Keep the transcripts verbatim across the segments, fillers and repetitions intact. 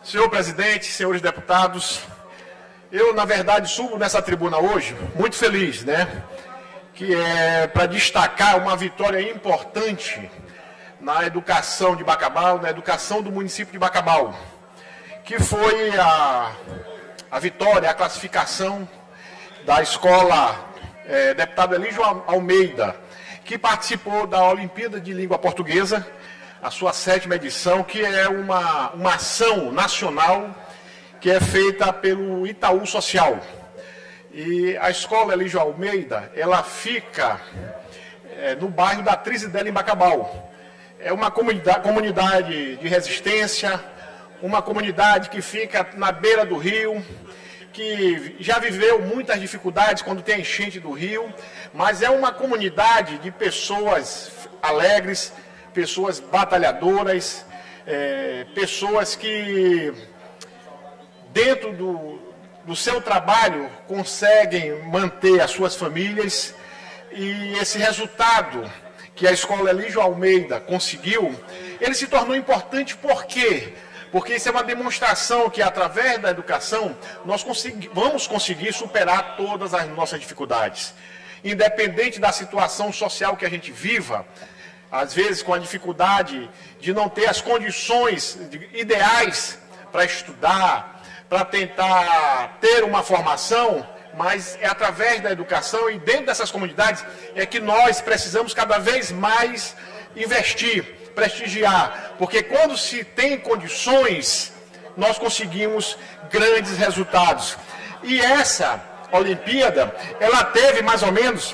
Senhor presidente, senhores deputados, eu, na verdade, subo nessa tribuna hoje muito feliz, né? Que é para destacar uma vitória importante na educação de Bacabal, na educação do município de Bacabal, que foi a, a vitória, a classificação da escola é, deputado Elígio Almeida, que participou da Olimpíada de Língua Portuguesa, a sua sétima edição, que é uma, uma ação nacional que é feita pelo Itaú Social. E a escola Elígio Almeida, ela fica é, no bairro da Trizidela, em Bacabal. É uma comunidade, comunidade de resistência, uma comunidade que fica na beira do rio, que já viveu muitas dificuldades quando tem a enchente do rio, mas é uma comunidade de pessoas alegres, pessoas batalhadoras, é, pessoas que, dentro do, do seu trabalho, conseguem manter as suas famílias. E esse resultado que a escola Elígio Almeida conseguiu, ele se tornou importante por quê? Porque isso é uma demonstração que, através da educação, nós consegui, vamos conseguir superar todas as nossas dificuldades. Independente da situação social que a gente viva, às vezes com a dificuldade de não ter as condições ideais para estudar, para tentar ter uma formação, mas é através da educação e dentro dessas comunidades é que nós precisamos cada vez mais investir, prestigiar, porque quando se tem condições, nós conseguimos grandes resultados. E essa Olimpíada, ela teve mais ou menos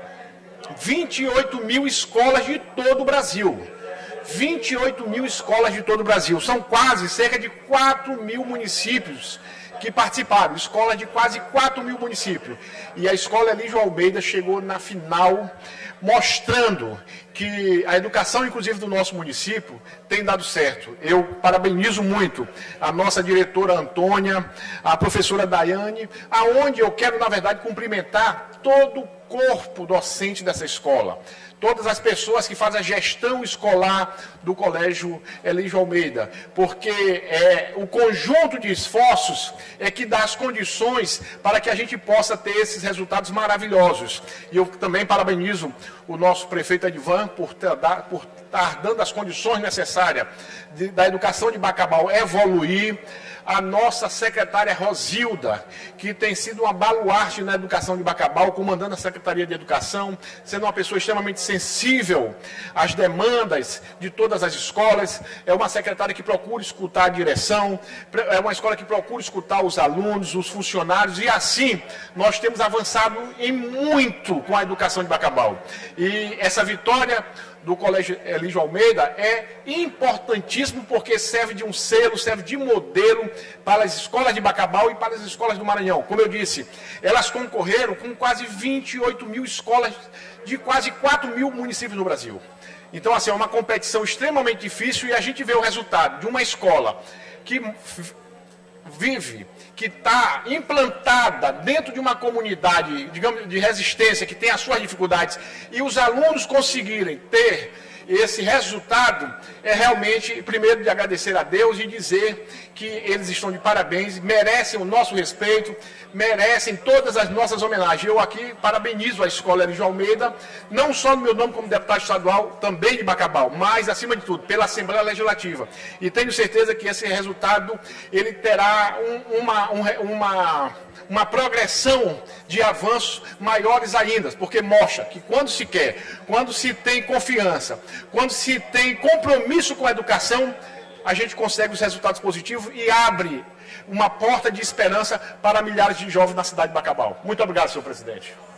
vinte e oito mil escolas de todo o Brasil. vinte e oito mil escolas de todo o Brasil. São quase cerca de quatro mil municípios que participaram. Escolas de quase quatro mil municípios. E a escola Elígio Almeida chegou na final, mostrando que a educação, inclusive, do nosso município tem dado certo. Eu parabenizo muito a nossa diretora Antônia, a professora Daiane, aonde eu quero, na verdade, cumprimentar todo o corpo docente dessa escola, todas as pessoas que fazem a gestão escolar do Colégio Elígio Almeida, porque é, o conjunto de esforços é que dá as condições para que a gente possa ter esses resultados maravilhosos. E eu também parabenizo o nosso prefeito Edvan por, ter, por estar dando as condições necessárias de, da educação de Bacabal evoluir. A nossa secretária Rosilda, que tem sido uma baluarte na educação de Bacabal, comandando a Secretaria de Educação, sendo uma pessoa extremamente sensível às demandas de todas as escolas. É uma secretária que procura escutar a direção, é uma escola que procura escutar os alunos, os funcionários, e assim nós temos avançado em muito com a educação de Bacabal. E essa vitória do Colégio Elígio Almeida é importantíssimo porque serve de um selo, serve de modelo para as escolas de Bacabal e para as escolas do Maranhão. Como eu disse, elas concorreram com quase vinte e oito mil escolas de quase quatro mil municípios no Brasil. Então, assim, é uma competição extremamente difícil e a gente vê o resultado de uma escola que vive, que está implantada dentro de uma comunidade, digamos, de resistência, que tem as suas dificuldades, e os alunos conseguirem ter esse resultado, é realmente, primeiro, de agradecer a Deus e dizer que eles estão de parabéns, merecem o nosso respeito, merecem todas as nossas homenagens. Eu aqui parabenizo a escola Elígio Almeida, não só no meu nome como deputado estadual, também de Bacabal, mas, acima de tudo, pela Assembleia Legislativa. E tenho certeza que esse resultado, ele terá um, uma, um, uma, uma progressão de avanços maiores ainda, porque mostra que quando se quer, quando se tem confiança, quando se tem compromisso com a educação, a gente consegue os resultados positivos e abre uma porta de esperança para milhares de jovens na cidade de Bacabal. Muito obrigado, senhor presidente.